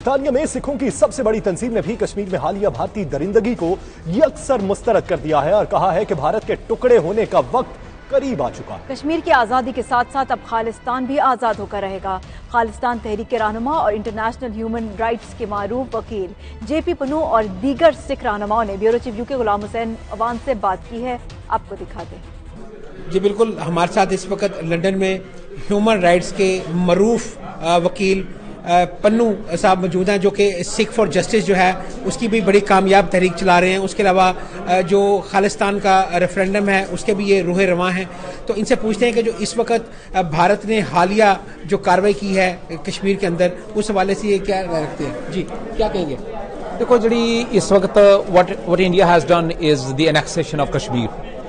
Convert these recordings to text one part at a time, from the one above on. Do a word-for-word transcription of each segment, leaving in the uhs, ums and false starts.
बरतानिया में सिखों की सबसे बड़ी तंजीम ने भी कश्मीर में हालिया भारतीय दरिंदगी को यकसर मुस्तरद कर दिया है और कहा है कि भारत के टुकड़े होने का वक्त करीब आ चुका है। कश्मीर की आज़ादी के साथ साथ अब खालिस्तान भी आज़ाद होकर रहेगा। खालिस्तान तहरीक के रहनुमा और इंटरनेशनल ह्यूमन राइट्स के मारूफ वकील जे पी पन्नू और दीगर सिख रहनुमाओं ने bureau chief UK Ghulam Hussain Awan से बात की है। आपको दिखाते हैं। जी बिल्कुल, हमारे साथ इस वक्त लंदन में ह्यूमन राइट्स के मरूफ वकील पन्नू साहब मौजूद हैं, जो कि सिख फॉर जस्टिस जो है उसकी भी बड़ी कामयाब तहरीक चला रहे हैं। उसके अलावा जो खालिस्तान का रेफरेंडम है उसके भी ये रूह रवां हैं। तो इनसे पूछते हैं कि जो इस वक्त भारत ने हालिया जो कार्रवाई की है कश्मीर के अंदर, उस हवाले से ये क्या रखते हैं? जी क्या कहेंगे? देखो जी, इस वक्त what what India has done is the annexation of Kashmir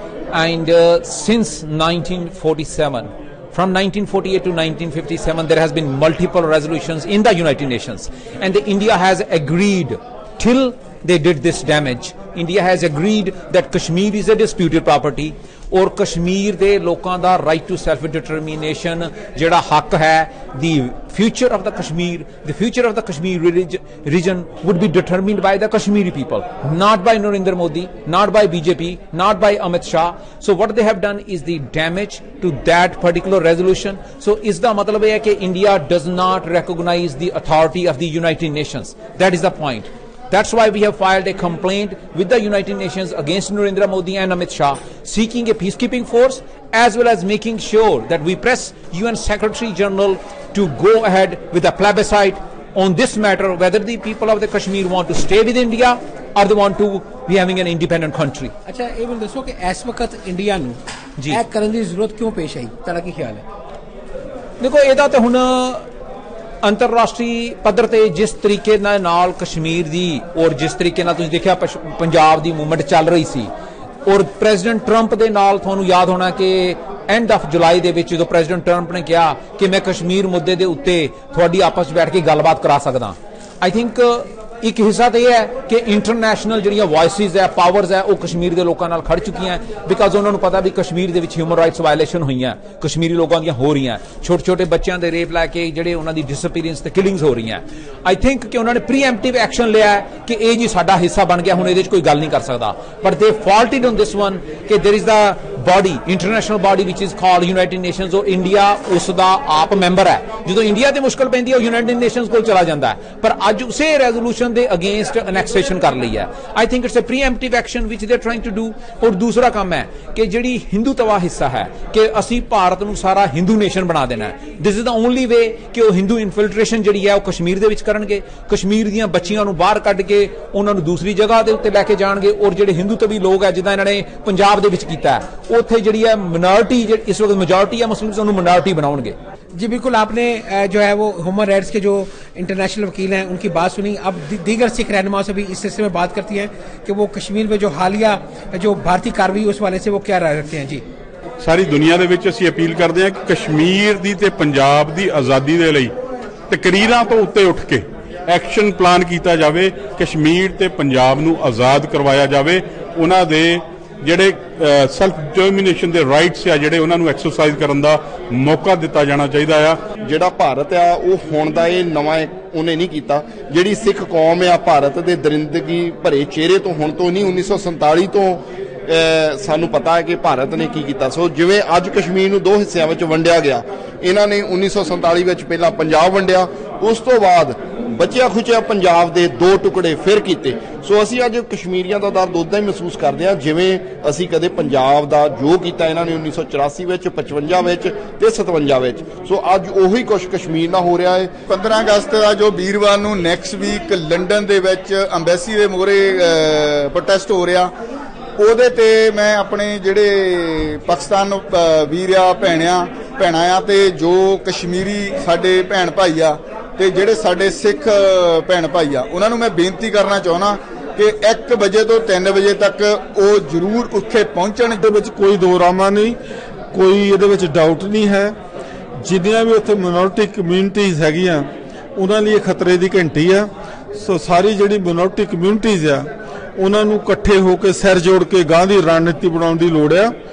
and since nineteen forty seven. From nineteen forty-eight to nineteen fifty-seven, there has been multiple resolutions in the United Nations, and the India has agreed till they did this damage. India has agreed that Kashmir is a disputed property, और कश्मीर दे लोकां दा right to self determination जेड़ा हक है, the future of the Kashmir, the future of the Kashmir region would be determined by the Kashmiri people, not by Narendra Modi, not by B J P, not by Amit Shah. So what they have done is the damage to that particular resolution. So इसदा मतलब है कि India does not recognize the authority of the United Nations. That is the point. That's why we have filed a complaint with the United Nations against Narendra Modi and Amit Shah, seeking a peacekeeping force as well as making sure that we press U N Secretary General to go ahead with a plebiscite on this matter, whether the people of the Kashmir want to stay with India or they want to be having an independent country. अच्छा, ये बोल दसो कि इस वक्त India ਨੂੰ ਇਹ ਕਰਨ ਦੀ ਜ਼ਰੂਰਤ ਕਿਉਂ ਪੇਸ਼ ਆਈ? ਤੁਹਾਡਾ ਕੀ ਖਿਆਲ ਹੈ? देखो, ਇਹਦਾ ਤੇ ਹੁਣ अंतरराष्ट्रीय पद्धर ते जिस तरीके नाल कश्मीर दी और जिस तरीके नाल तुसीं देखिया पंजाब दी मूवमेंट चल रही सी, और प्रेजिडेंट ट्रंप दे नाल तुहानूं याद होना कि एंड ऑफ जुलाई दे विच जो प्रेजिडेंट ट्रंप ने कहा कि मैं कश्मीर मुद्दे दे उत्ते तुहाडी आपस विच बैठ के गलबात करा सकदा। आई थिंक एक हिस्सा तो यह है कि इंटरनेशनल जिहड़ियां वॉइसिस है, पावर्स है, वो कश्मीर के लोगों नाल खड़ चुकी हैं, बिकॉज उन्होंने पता भी कश्मीर के ह्यूमन राइट्स वायलेशन हुई हैं, कश्मीरी लोगों दी हो रही हैं, छोटे छोटे बच्चों के रेप लैके जिहड़े उन्हां दी डिसअपीयरेंस ते किलिंग्स हो रही हैं। आई थिंक कि उन्होंने प्रीएम्प्टिव एक्शन लिया है कि ये जी साडा हिस्सा बन गया, हुण इहदे च कोई गल नहीं कर सकता। But they faulted on this one कि there is the body, international body which is called United Nations, और इंडिया उसका आप मैंबर है। जो इंडिया ते मुश्किल पैंदी है यूनाइटेड नेशंस कोल चला जाता है, पर अज उसे रेजोल्यूशन के अगेंस्ट एनेक्सेशन कर ली है। I think it's a preemptive action which they trying to do. और दूसरा काम है कि जिहड़ी हिंदूत्वा हिस्सा है कि असी भारत नूं सारा हिंदू नेशन बना देना है। This is the only way कि वो हिंदू इनफिल्ट्रेशन जिहड़ी है वो कश्मीर दे विच करनगे, कश्मीर दीयां बच्चियां नूं बाहर कढ के उन्हां नूं दूसरी जगह दे उत्ते लैके जाणगे, और जिहड़े हिंदूत्वी लोग है जिद्दां इन्हां ने पंजाब दे विच कीता है, उत्थे जिहड़ी है मिनॉरिटी इस वक्त मेजोरिटी है मुस्लिम्स, उन्होंने मिनॉरिटी बनाउणगे। जी बिल्कुल, आपने जो है वो ह्यूमन राइट्स के जो इंटरनेशनल वकील हैं उनकी बात सुनी। अब दीगर सिख रहनुमाओं से भी इस सिलसिले में बात करती हैं कि वो कश्मीर में जो हालिया जो भारतीय कार्रवाई उस वाले से वो क्या राय रखते हैं। जी सारी दुनिया ਦੇ ਵਿੱਚ ਅਸੀਂ ਅਪੀਲ ਕਰਦੇ ਹਾਂ ਕਿ ਕਸ਼ਮੀਰ ਦੀ ਤੇ ਪੰਜਾਬ ਦੀ ਆਜ਼ਾਦੀ ਦੇ ਲਈ ਤਕਰੀਰਾਂ ਤੋਂ ਉੱਤੇ ਉੱਠ ਕੇ ਐਕਸ਼ਨ ਪਲਾਨ ਕੀਤਾ ਜਾਵੇ, ਕਸ਼ਮੀਰ ਤੇ ਪੰਜਾਬ ਨੂੰ ਆਜ਼ਾਦ ਕਰਵਾਇਆ ਜਾਵੇ, ਉਹਨਾਂ ਦੇ ਜਿਹੜੇ ਸੈਲਫ ਡਿਟਰਮੀਨੇਸ਼ਨ ਦੇ ਰਾਈਟਸ ਆ ਜਿਹੜੇ ਉਹਨਾਂ ਨੂੰ ਐਕਸਰਸਾਈਜ਼ ਕਰਨ ਦਾ ਮੌਕਾ ਦਿੱਤਾ ਜਾਣਾ ਚਾਹੀਦਾ ਆ। ਜਿਹੜਾ ਭਾਰਤ ਆ ਉਹ ਹੁਣ ਦਾ ਇਹ ਨਵਾਂ ਉਹਨੇ ਨਹੀਂ ਕੀਤਾ। ਜਿਹੜੀ ਸਿੱਖ ਕੌਮ ਆ ਭਾਰਤ ਦੇ ਦਰਿੰਦਗੀ ਭਰੇ ਚਿਹਰੇ ਤੋਂ ਹੁਣ ਤੋਂ ਨਹੀਂ, ਉੱਨੀ ਸੌ ਸੰਤਾਲੀ ਤੋਂ ਸਾਨੂੰ ਪਤਾ ਹੈ ਕਿ ਭਾਰਤ ਨੇ ਕੀ ਕੀਤਾ। ਸੋ ਜਿਵੇਂ ਅੱਜ ਕਸ਼ਮੀਰ ਨੂੰ ਦੋ ਹਿੱਸਿਆਂ ਵਿੱਚ ਵੰਡਿਆ ਗਿਆ, ਇਹਨਾਂ ਨੇ ਉੱਨੀ ਸੌ ਸੰਤਾਲੀ ਵਿੱਚ ਪਹਿਲਾਂ ਪੰਜਾਬ ਵੰਡਿਆ, ਉਸ ਤੋਂ ਬਾਅਦ ਬਚਿਆ ਖੁਚਿਆ ਪੰਜਾਬ ਦੇ ਦੋ ਟੁਕੜੇ ਫਿਰ ਕੀਤੇ। ਸੋ ਅਸੀਂ ਅੱਜ ਕਸ਼ਮੀਰੀਆਂ ਦਾ ਦਰਦ ਉਦਾਂ ਹੀ ਮਹਿਸੂਸ ਕਰਦੇ ਹਾਂ ਜਿਵੇਂ ਅਸੀਂ ਕਦੇ ਪੰਜਾਬ ਦਾ ਜੋ ਕੀਤਾ ਇਹਨਾਂ ਨੇ ਉੱਨੀ ਸੌ ਚੁਰਾਸੀ ਵਿੱਚ, ਪਚਵੰਜਾ ਵਿੱਚ ਤੇ ਸਤਵੰਜਾ ਵਿੱਚ। ਸੋ ਅੱਜ ਉਹੀ ਕੁਛ ਕਸ਼ਮੀਰ ਨਾਲ ਹੋ ਰਿਹਾ ਹੈ। ਪੰਦਰਾਂ ਅਗਸਤ ਦਾ ਜੋ ਵੀਰਵਾਰ ਨੂੰ ਨੈਕਸਟ ਵੀਕ ਲੰਡਨ ਦੇ ਵਿੱਚ ਅੰਬੈਸੀ ਦੇ ਮੂਹਰੇ ਪ੍ਰੋਟੈਸਟ ਹੋ ਰਿਹਾ, ਉਹਦੇ ਤੇ ਮੈਂ ਆਪਣੇ ਜਿਹੜੇ ਪਾਕਿਸਤਾਨ ਵੀਰ ਆ, ਭੈਣਾਂ ਭੈਣਾਂ ਆ ਤੇ ਜੋ ਕਸ਼ਮੀਰੀ ਸਾਡੇ ਭੈਣ ਭਾਈ ਆ ਤੇ ਜਿਹੜੇ ਸਾਡੇ ਸਿੱਖ ਭੈਣ ਭਾਈ ਆ, ਉਹਨਾਂ ਨੂੰ ਮੈਂ ਬੇਨਤੀ ਕਰਨਾ ਚਾਹੁੰਦਾ ਕਿ ਇੱਕ ਵਜੇ ਤੋਂ ਤਿੰਨ ਵਜੇ ਤੱਕ ਉਹ ਜ਼ਰੂਰ ਉੱਥੇ ਪਹੁੰਚਣ। ਇਹਦੇ ਵਿੱਚ ਕੋਈ ਦੋਰਾਮਾ ਨਹੀਂ, ਕੋਈ ਇਹਦੇ ਵਿੱਚ ਡਾਊਟ ਨਹੀਂ ਹੈ। ਜਿੰਨੀਆਂ ਵੀ ਉੱਥੇ ਮਿਨੋਰਟੀ ਕਮਿਊਨਿਟੀਜ਼ ਹੈਗੀਆਂ ਉਹਨਾਂ ਲਈ ਖਤਰੇ ਦੀ ਘੰਟੀ ਆ। ਸੋ ਸਾਰੀ ਜਿਹੜੀ ਮਿਨੋਰਟੀ ਕਮਿਊਨਿਟੀਜ਼ ਆ ਉਹਨਾਂ ਨੂੰ ਇਕੱਠੇ ਹੋ ਕੇ ਸਿਰ ਜੋੜ ਕੇ ਗਾਂ ਦੀ ਰਣਨੀਤੀ ਬਣਾਉਣ ਦੀ ਲੋੜ ਆ।